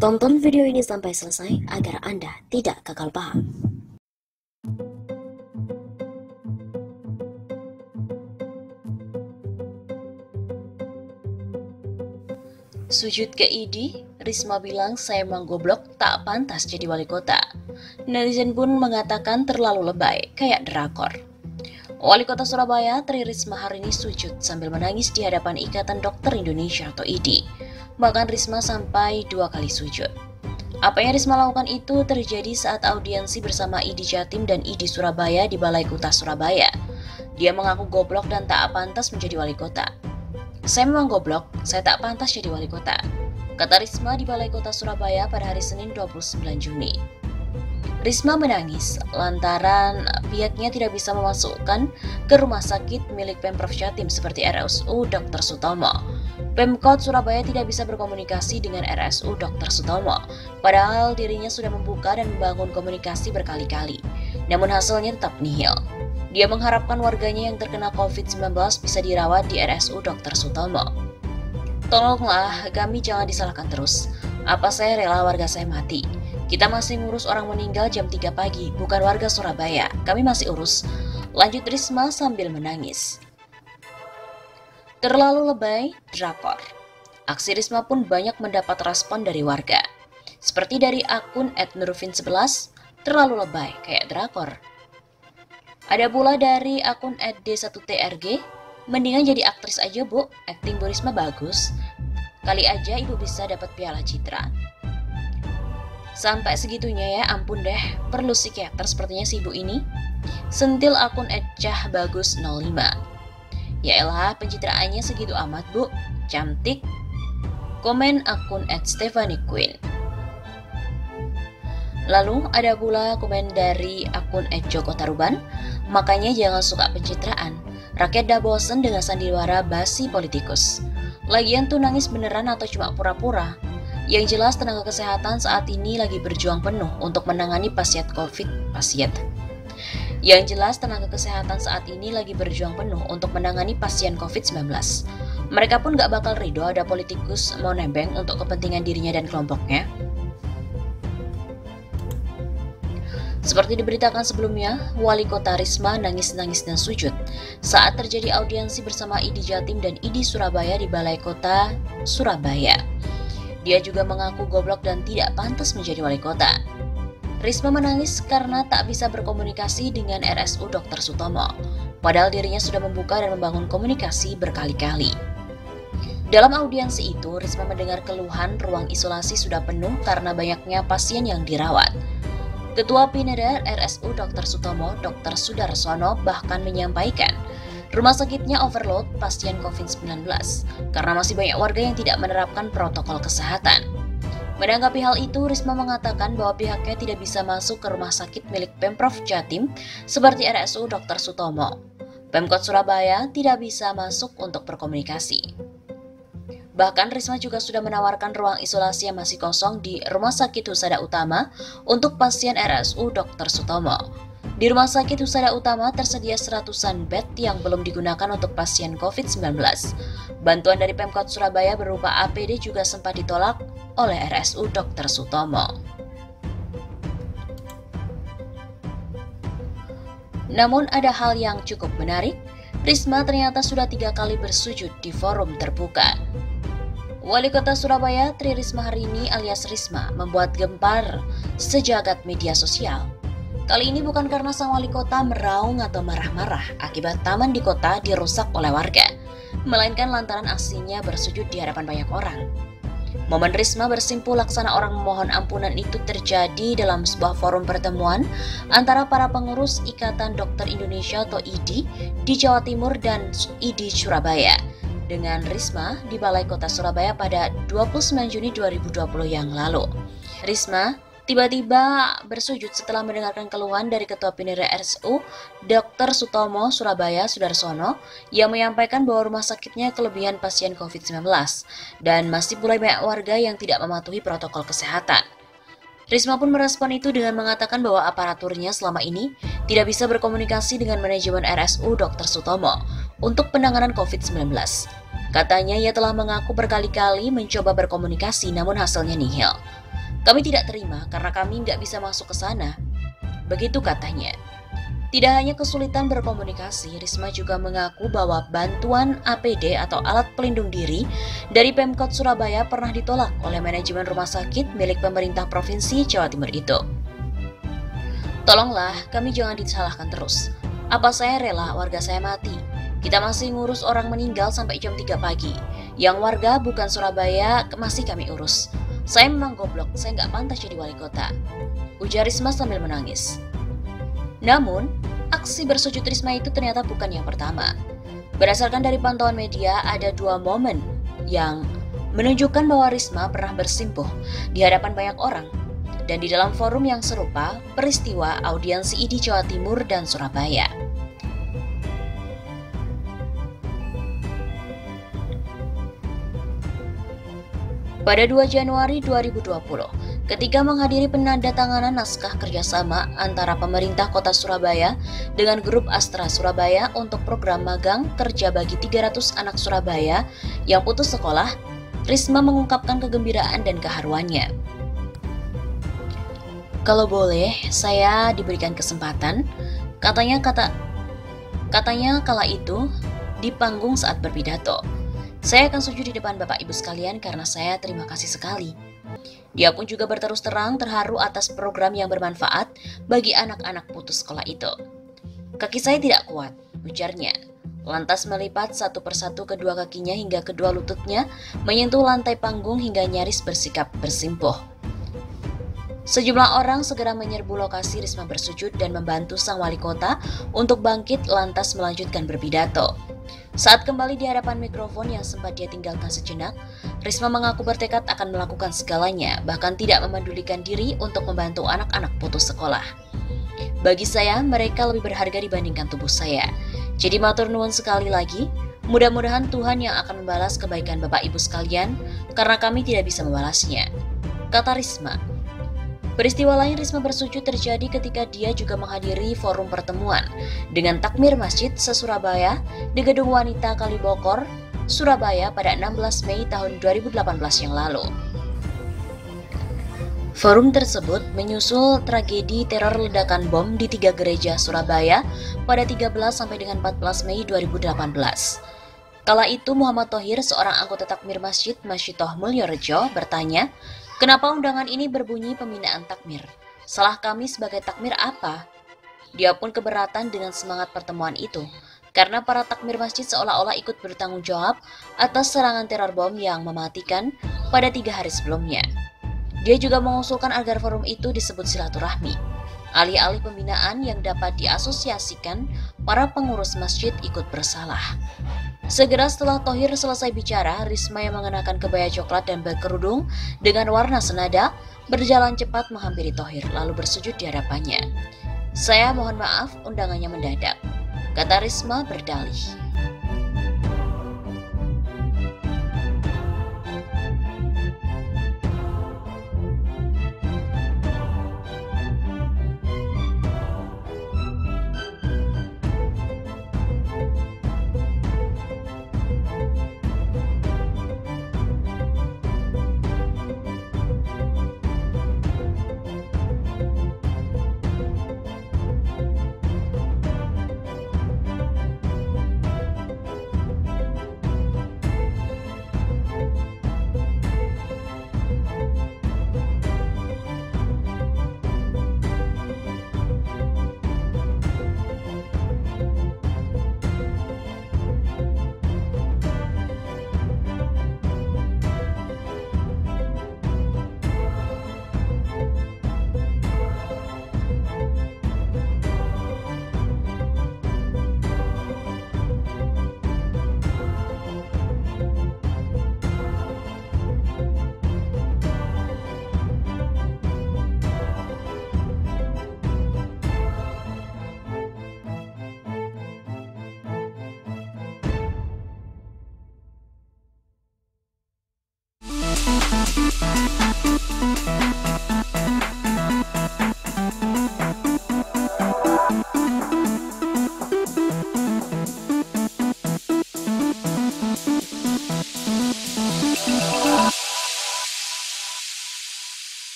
Tonton video ini sampai selesai agar Anda tidak gagal paham. Sujud ke ID, Risma bilang saya emang goblok, tak pantas jadi wali kota. Netizen pun mengatakan terlalu lebay, kayak drakor. Wali kota Surabaya, Tri Risma hari ini sujud sambil menangis di hadapan Ikatan Dokter Indonesia atau IDI. Bahkan Risma sampai 2 kali sujud. Apa yang Risma lakukan itu terjadi saat audiensi bersama IDI Jatim dan IDI Surabaya di Balai Kota Surabaya. Dia mengaku goblok dan tak pantas menjadi wali kota. Saya memang goblok, saya tak pantas jadi wali kota, kata Risma di Balai Kota Surabaya pada hari Senin 29 Juni. Risma menangis lantaran pihaknya tidak bisa memasukkan ke rumah sakit milik Pemprov Jatim seperti RSU Dr. Sutomo. Pemkot Surabaya tidak bisa berkomunikasi dengan RSU Dr. Sutomo, padahal dirinya sudah membuka dan membangun komunikasi berkali-kali. Namun hasilnya tetap nihil. Dia mengharapkan warganya yang terkena COVID-19 bisa dirawat di RSU Dr. Sutomo. Tolonglah, kami jangan disalahkan terus. Apa saya rela warga saya mati? Kita masih ngurus orang meninggal jam 3 pagi, bukan warga Surabaya. Kami masih urus. Lanjut Risma sambil menangis. Terlalu lebay, drakor. Aksi Risma pun banyak mendapat respon dari warga. Seperti dari akun @nurufin11, terlalu lebay, kayak drakor. Ada pula dari akun @d1trg, mendingan jadi aktris aja bu, akting Bu Risma bagus. Kali aja ibu bisa dapat piala citra. Sampai segitunya ya, ampun deh, perlu psikiater sepertinya si ibu ini. Sentil akun @cahbagus05. Ya elah, pencitraannya segitu amat bu, cantik. Komen akun @stephanie_queen. Lalu ada pula komen dari akun @jokotaruban, makanya jangan suka pencitraan. Rakyat dah bosen dengan sandiwara basi politikus. Lagian tuh nangis beneran atau cuma pura-pura? Yang jelas tenaga kesehatan saat ini lagi berjuang penuh untuk menangani pasien COVID-19. Mereka pun gak bakal ridho ada politikus mau nebeng untuk kepentingan dirinya dan kelompoknya. Seperti diberitakan sebelumnya, Wali Kota Risma nangis-nangis dan sujud saat terjadi audiensi bersama IDI Jatim dan IDI Surabaya di Balai Kota Surabaya. Dia juga mengaku goblok dan tidak pantas menjadi wali kota. Risma menangis karena tak bisa berkomunikasi dengan RSU Dr. Sutomo, padahal dirinya sudah membuka dan membangun komunikasi berkali-kali. Dalam audiensi itu, Risma mendengar keluhan ruang isolasi sudah penuh karena banyaknya pasien yang dirawat. Ketua Pineda RSU Dr. Sutomo, Dr. Sudarsono bahkan menyampaikan rumah sakitnya overload pasien COVID-19 karena masih banyak warga yang tidak menerapkan protokol kesehatan. Menanggapi hal itu, Risma mengatakan bahwa pihaknya tidak bisa masuk ke rumah sakit milik Pemprov Jatim seperti RSU Dr. Sutomo. Pemkot Surabaya tidak bisa masuk untuk berkomunikasi. Bahkan Risma juga sudah menawarkan ruang isolasi yang masih kosong di Rumah Sakit Husada Utama untuk pasien RSU Dr. Sutomo. Di Rumah Sakit Husada Utama tersedia 100-an bed yang belum digunakan untuk pasien COVID-19. Bantuan dari Pemkot Surabaya berupa APD juga sempat ditolak oleh RSU Dr. Sutomo. Namun ada hal yang cukup menarik, Risma ternyata sudah 3 kali bersujud di forum terbuka. Wali Kota Surabaya Tri Risma hari ini alias Risma membuat gempar sejagat media sosial. Kali ini bukan karena sang wali kota meraung atau marah-marah akibat taman di kota dirusak oleh warga, melainkan lantaran aksinya bersujud di hadapan banyak orang. Momen Risma bersimpuh laksana orang memohon ampunan itu terjadi dalam sebuah forum pertemuan antara para pengurus Ikatan Dokter Indonesia atau IDI di Jawa Timur dan IDI Surabaya dengan Risma di Balai Kota Surabaya pada 29 Juni 2020 yang lalu. Risma tiba-tiba bersujud setelah mendengarkan keluhan dari Ketua Pineda RSU Dr. Sutomo Surabaya Sudarsono yang menyampaikan bahwa rumah sakitnya kelebihan pasien COVID-19 dan masih mulai banyak warga yang tidak mematuhi protokol kesehatan. Risma pun merespon itu dengan mengatakan bahwa aparaturnya selama ini tidak bisa berkomunikasi dengan manajemen RSU Dr. Sutomo untuk penanganan COVID-19. Katanya ia telah mengaku berkali-kali mencoba berkomunikasi namun hasilnya nihil. Kami tidak terima karena kami nggak bisa masuk ke sana. Begitu katanya. Tidak hanya kesulitan berkomunikasi, Risma juga mengaku bahwa bantuan APD atau alat pelindung diri dari Pemkot Surabaya pernah ditolak oleh manajemen rumah sakit milik pemerintah Provinsi Jawa Timur itu. Tolonglah, kami jangan disalahkan terus. Apa saya rela warga saya mati? Kita masih ngurus orang meninggal sampai jam 3 pagi. Yang warga bukan Surabaya masih kami urus. Saya memang goblok, saya nggak pantas jadi wali kota. Ujar Risma sambil menangis. Namun, aksi bersujud Risma itu ternyata bukan yang pertama. Berdasarkan dari pantauan media, ada 2 momen yang menunjukkan bahwa Risma pernah bersimpuh di hadapan banyak orang. Dan di dalam forum yang serupa, peristiwa audiensi ID Jawa Timur dan Surabaya. Pada 2 Januari 2020, ketika menghadiri penandatanganan naskah kerjasama antara pemerintah kota Surabaya dengan grup Astra Surabaya untuk program magang kerja bagi 300 anak Surabaya yang putus sekolah, Risma mengungkapkan kegembiraan dan keharuannya. Kalau boleh, saya diberikan kesempatan, katanya kala itu di panggung saat berpidato. Saya akan sujud di depan Bapak Ibu sekalian karena saya terima kasih sekali. Dia pun juga berterus terang terharu atas program yang bermanfaat bagi anak-anak putus sekolah itu. Kaki saya tidak kuat, ujarnya. Lantas melipat satu persatu kedua kakinya hingga kedua lututnya menyentuh lantai panggung hingga nyaris bersikap bersimpuh. Sejumlah orang segera menyerbu lokasi Risma bersujud dan membantu sang wali kota untuk bangkit lantas melanjutkan berpidato. Saat kembali di hadapan mikrofon yang sempat dia tinggalkan sejenak, Risma mengaku bertekad akan melakukan segalanya, bahkan tidak memendulikan diri untuk membantu anak-anak putus sekolah. Bagi saya, mereka lebih berharga dibandingkan tubuh saya. Jadi matur nuwun sekali lagi, mudah-mudahan Tuhan yang akan membalas kebaikan Bapak Ibu sekalian, karena kami tidak bisa membalasnya, kata Risma. Peristiwa lain Risma bersujud terjadi ketika dia juga menghadiri forum pertemuan dengan takmir masjid se-Surabaya di Gedung Wanita Kalibokor, Surabaya pada 16 Mei tahun 2018 yang lalu. Forum tersebut menyusul tragedi teror ledakan bom di 3 gereja Surabaya pada 13 sampai dengan 14 Mei 2018. Kala itu Muhammad Thohir, seorang anggota takmir Masjid Masyitoh Mulyorejo, bertanya, kenapa undangan ini berbunyi pembinaan takmir? Salah kami sebagai takmir apa? Dia pun keberatan dengan semangat pertemuan itu, karena para takmir masjid seolah-olah ikut bertanggung jawab atas serangan teror bom yang mematikan pada 3 hari sebelumnya. Dia juga mengusulkan agar forum itu disebut silaturahmi. Alih-alih pembinaan yang dapat diasosiasikan, para pengurus masjid ikut bersalah. Segera setelah Thohir selesai bicara, Risma yang mengenakan kebaya coklat dan berkerudung dengan warna senada berjalan cepat menghampiri Thohir lalu bersujud di hadapannya. Saya mohon maaf undangannya mendadak, kata Risma berdalih.